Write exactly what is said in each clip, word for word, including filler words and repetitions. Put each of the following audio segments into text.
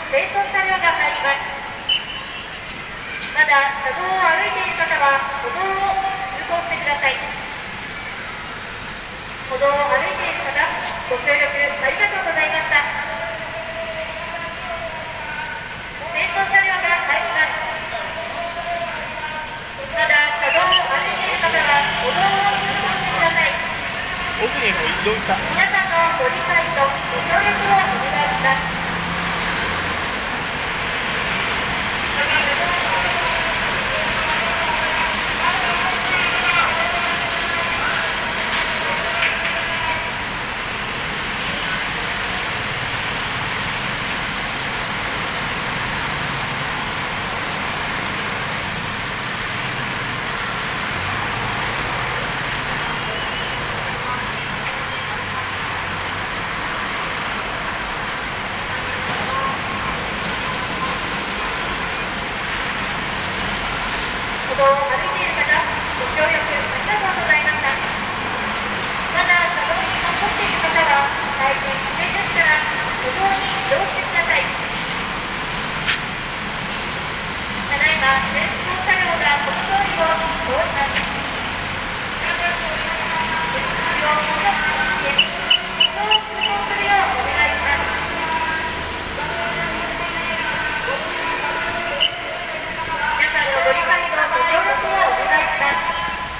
清掃車両が入ります。まだ車道を歩いている方は歩道を通行してください。歩道を歩いている方、ご協力ありがとうございました。清掃車両が入ります。まだ車道を歩いている方は歩道を通行してください。 奥に移動した。 皆さんのご理解とご協力をお願いします。歩道を歩いている方、ご協力ありがとうございました。まだ車道に残っている方は、最近停車したら歩道に移動してください。ただいま清掃車両がこの通りを通ります。道を戻って歩道を通行するようお願いします。皆さんのご理解とご協力をお願いします。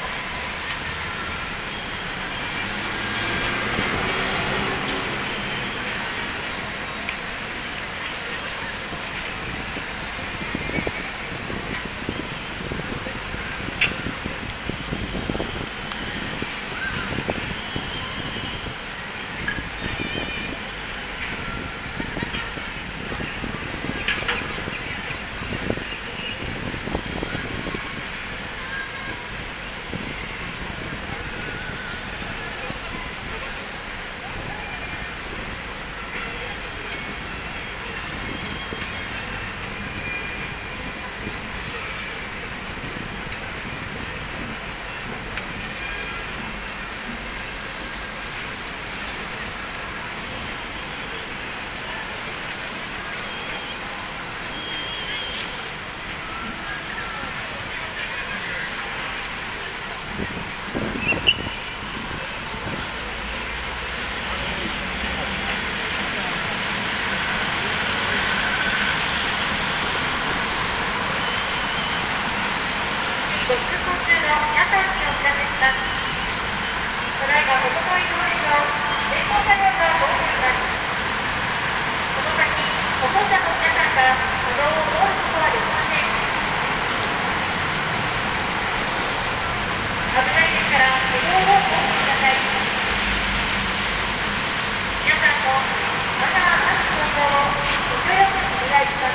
ご通行中の皆さんにお知らせします。ただいまおととい通りの清掃車両が通っています。この先、歩行者の皆さんが歩道を通ることはできません。危ないですから歩道を通ってください。皆さんもマナーある行動をご協力お願いします。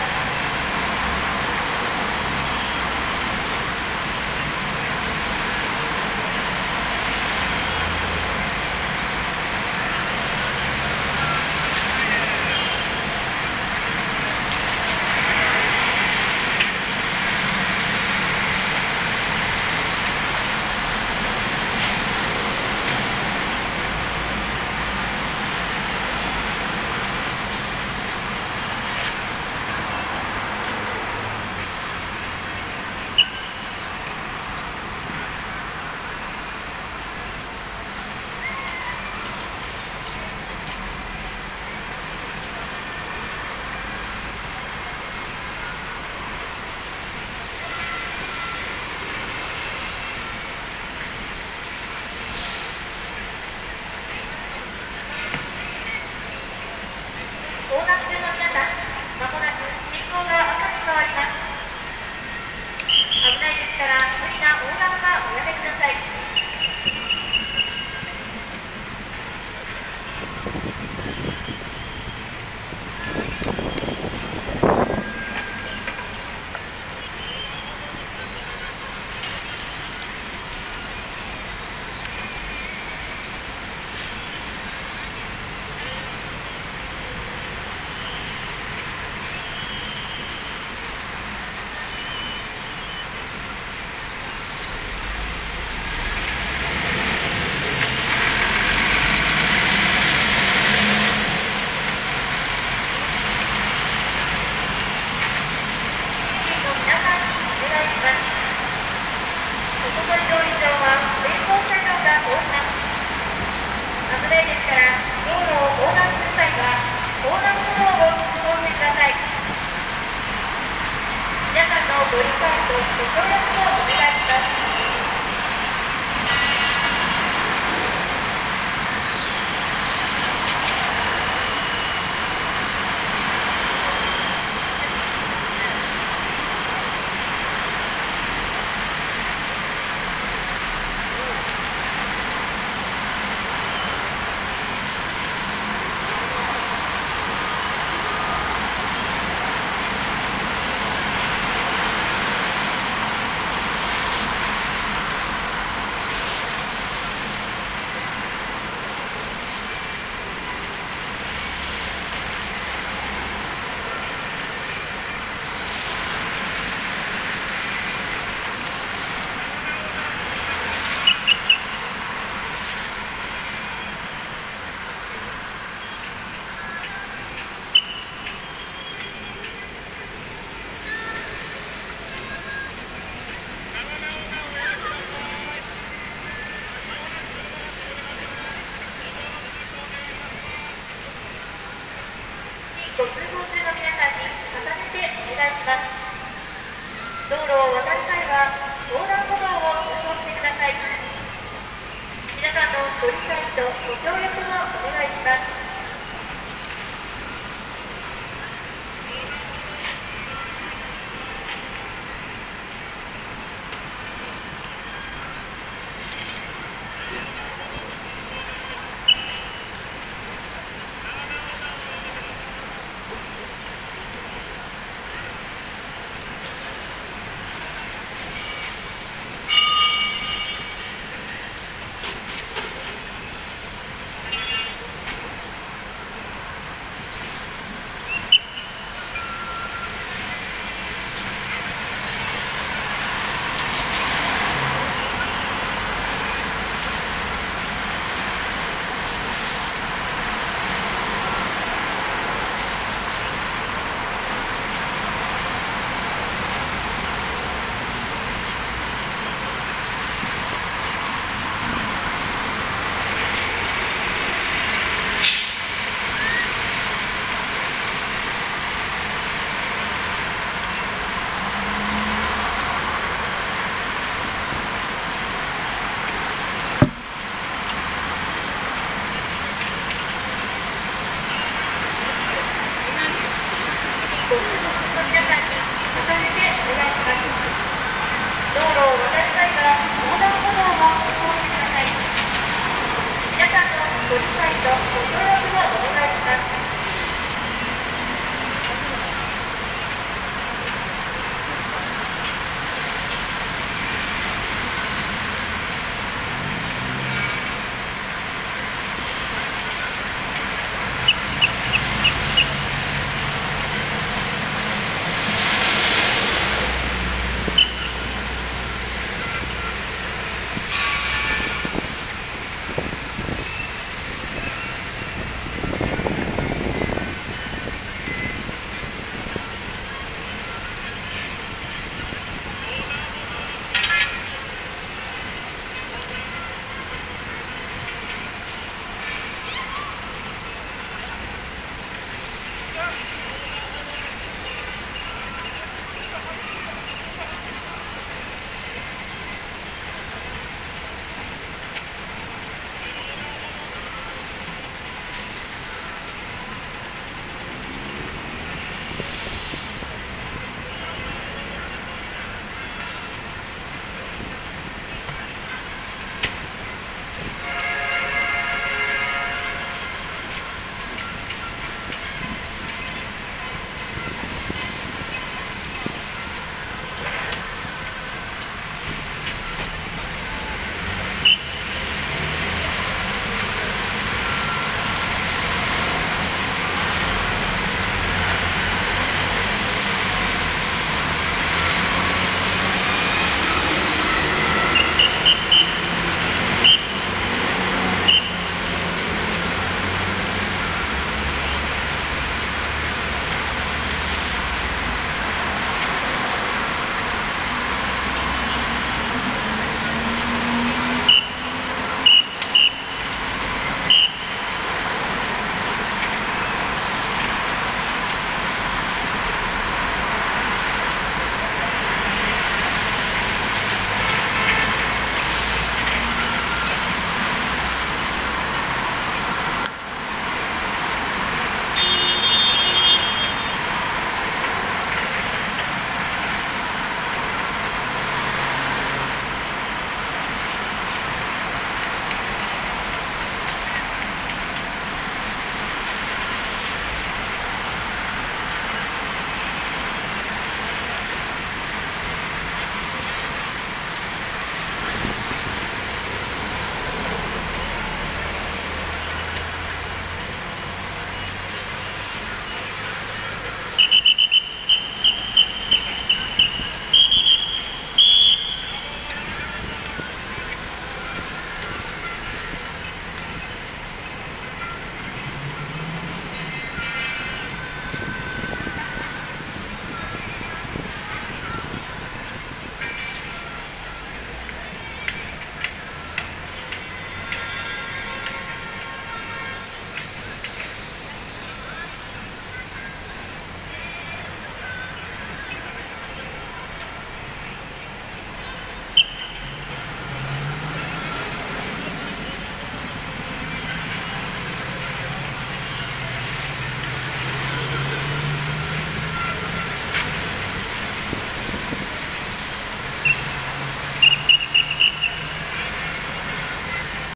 ご理解とご協力をお願いします。ご通行中の皆さんに重ねてお願いします。道路を渡る際は横断歩道を通行してください。皆さんのご理解とご協力をお願いします。ご通行中の皆さんに重ねてお願いします。道路を渡る際は横断歩道を通行してください。皆さんのご理解とご協力